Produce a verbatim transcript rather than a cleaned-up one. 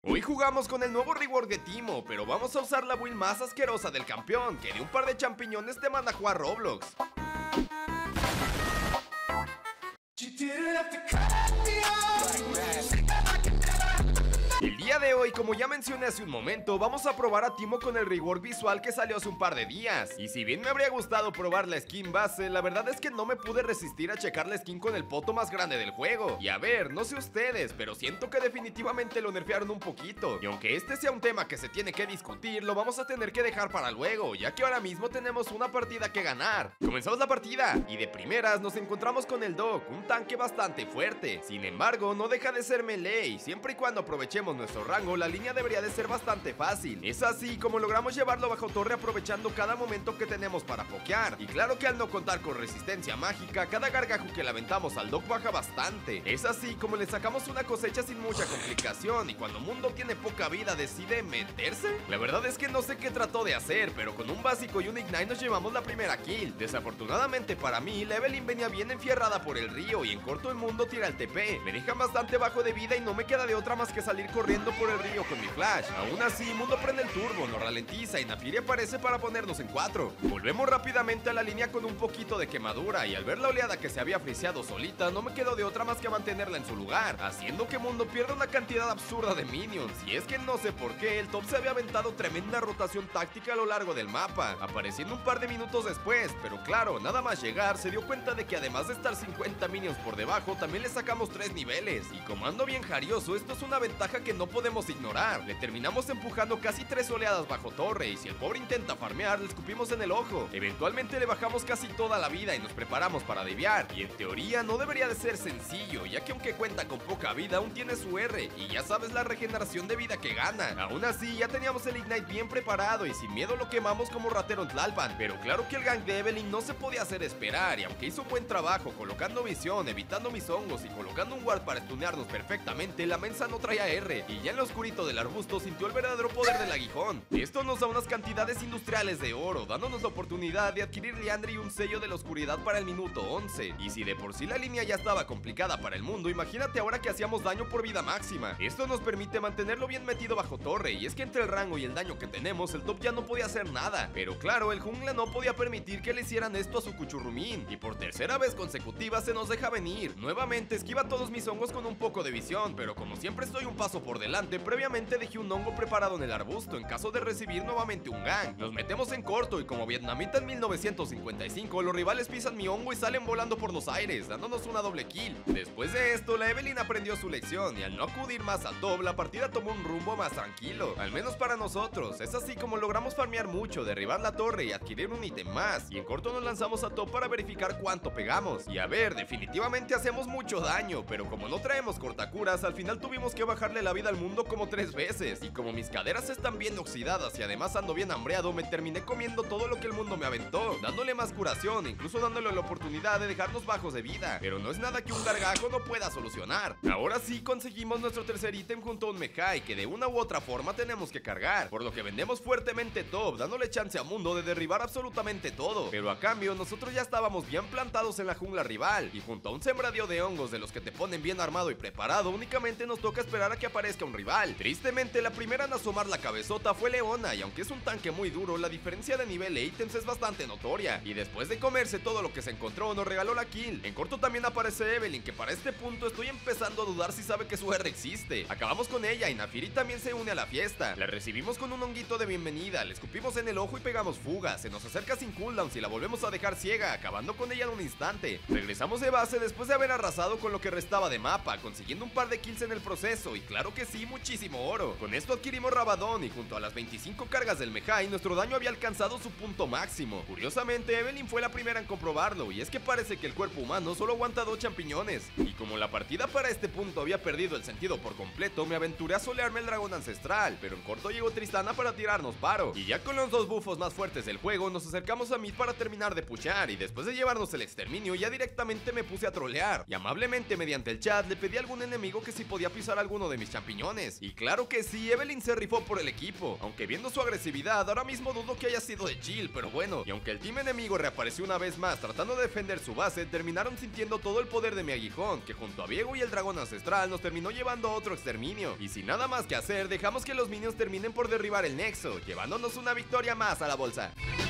Hoy jugamos con el nuevo rework de Teemo, pero vamos a usar la build más asquerosa del campeón, que de un par de champiñones te manda a jugar Roblox. El día de hoy, como ya mencioné hace un momento, vamos a probar a Teemo con el rework visual que salió hace un par de días. Y si bien me habría gustado probar la skin base, la verdad es que no me pude resistir a checar la skin con el poto más grande del juego. Y a ver, no sé ustedes, pero siento que definitivamente lo nerfearon un poquito. Y aunque este sea un tema que se tiene que discutir, lo vamos a tener que dejar para luego, ya que ahora mismo tenemos una partida que ganar. Comenzamos la partida, y de primeras nos encontramos con el Doc, un tanque bastante fuerte. Sin embargo, no deja de ser melee, siempre y cuando aprovechemos nuestro rango, la línea debería de ser bastante fácil. Es así como logramos llevarlo bajo torre aprovechando cada momento que tenemos para pokear. Y claro que al no contar con resistencia mágica, cada gargajo que le aventamos al Doc baja bastante. Es así como le sacamos una cosecha sin mucha complicación, y cuando Mundo tiene poca vida decide meterse. La verdad es que no sé qué trató de hacer, pero con un básico y un ignite nos llevamos la primera kill. Desafortunadamente para mí, la Evelynn venía bien enfierrada por el río y en corto el Mundo tira el T P. Me dejan bastante bajo de vida y no me queda de otra más que salir corriendo por el río con mi flash. Aún así, Mundo prende el turbo, nos ralentiza y Naafiri aparece para ponernos en cuatro. Volvemos rápidamente a la línea con un poquito de quemadura y al ver la oleada que se había friseado solita, no me quedó de otra más que mantenerla en su lugar, haciendo que Mundo pierda una cantidad absurda de minions. Y es que no sé por qué, el top se había aventado tremenda rotación táctica a lo largo del mapa, apareciendo un par de minutos después, pero claro, nada más llegar, se dio cuenta de que además de estar cincuenta minions por debajo, también le sacamos tres niveles. Y como ando bien jarioso, esto es una ventaja que no podemos ignorar. Le terminamos empujando casi tres oleadas bajo torre, y si el pobre intenta farmear, le escupimos en el ojo. Eventualmente le bajamos casi toda la vida y nos preparamos para deviar. Y en teoría no debería de ser sencillo, ya que aunque cuenta con poca vida, aún tiene su R, y ya sabes la regeneración de vida que gana. Aún así, ya teníamos el Ignite bien preparado y sin miedo lo quemamos como ratero en Tlalpan. Pero claro que el gank de Evelynn no se podía hacer esperar, y aunque hizo buen trabajo colocando visión, evitando mis hongos y colocando un ward para stunearnos perfectamente, la mensa no traía R, y ya en lo oscurito del arbusto sintió el verdadero poder del aguijón. Esto nos da unas cantidades industriales de oro, dándonos la oportunidad de adquirir Liandry y un sello de la oscuridad para el minuto once. Y si de por sí la línea ya estaba complicada para el Mundo, imagínate ahora que hacíamos daño por vida máxima. Esto nos permite mantenerlo bien metido bajo torre, y es que entre el rango y el daño que tenemos, el top ya no podía hacer nada. Pero claro, el jungla no podía permitir que le hicieran esto a su cuchurrumín, y por tercera vez consecutiva se nos deja venir. Nuevamente esquiva todos mis hongos con un poco de visión, pero como siempre estoy un paso por delante, previamente dejé un hongo preparado en el arbusto en caso de recibir nuevamente un gank. Nos metemos en corto y como vietnamita en mil novecientos cincuenta y cinco, los rivales pisan mi hongo y salen volando por los aires, dándonos una doble kill. Después de esto, la Evelynn aprendió su lección y al no acudir más al top, la partida tomó un rumbo más tranquilo, al menos para nosotros. Es así como logramos farmear mucho, derribar la torre y adquirir un ítem más, y en corto nos lanzamos a top para verificar cuánto pegamos. Y a ver, definitivamente hacemos mucho daño, pero como no traemos cortacuras, al final tuvimos que bajarle la vida al Mundo como tres veces, y como mis caderas están bien oxidadas y además ando bien hambreado, me terminé comiendo todo lo que el Mundo me aventó, dándole más curación, incluso dándole la oportunidad de dejarnos bajos de vida. Pero no es nada que un gargajo no pueda solucionar. Ahora sí conseguimos nuestro tercer ítem junto a un Mejai que de una u otra forma tenemos que cargar, por lo que vendemos fuertemente top, dándole chance a Mundo de derribar absolutamente todo. Pero a cambio nosotros ya estábamos bien plantados en la jungla rival, y junto a un sembradío de hongos de los que te ponen bien armado y preparado, únicamente nos toca esperar a que aparezca un rival. Tristemente la primera en asomar la cabezota fue Leona, y aunque es un tanque muy duro, la diferencia de nivel e ítems es bastante notoria, y después de comerse todo lo que se encontró, nos regaló la kill. En corto también aparece Evelynn, que para este punto estoy empezando a dudar si sabe que su R existe. Acabamos con ella y Naafiri también se une a la fiesta. La recibimos con un honguito de bienvenida, le escupimos en el ojo y pegamos fuga. Se nos acerca sin cooldowns y la volvemos a dejar ciega, acabando con ella en un instante. Regresamos de base después de haber arrasado con lo que restaba de mapa, consiguiendo un par de kills en el proceso, y claro que sí, muchísimo oro. Con esto adquirimos Rabadón, y junto a las veinticinco cargas del Mejai, nuestro daño había alcanzado su punto máximo. Curiosamente, Evelynn fue la primera en comprobarlo, y es que parece que el cuerpo humano solo aguanta dos champiñones. Y como la partida para este punto había perdido el sentido por completo, me aventuré a solearme el dragón ancestral, pero en corto llegó Tristana para tirarnos paro. Y ya con los dos buffos más fuertes del juego, nos acercamos a mid para terminar de pushar, y después de llevarnos el exterminio, ya directamente me puse a trolear. Y amablemente mediante el chat le pedí a algún enemigo que si podía pisar alguno de mis champiñones. cañones. Y claro que sí, Evelynn se rifó por el equipo, aunque viendo su agresividad ahora mismo dudo que haya sido de chill, pero bueno. Y aunque el team enemigo reapareció una vez más tratando de defender su base, terminaron sintiendo todo el poder de mi aguijón, que junto a Viego y el dragón ancestral nos terminó llevando a otro exterminio. Y sin nada más que hacer, dejamos que los minions terminen por derribar el nexo, llevándonos una victoria más a la bolsa.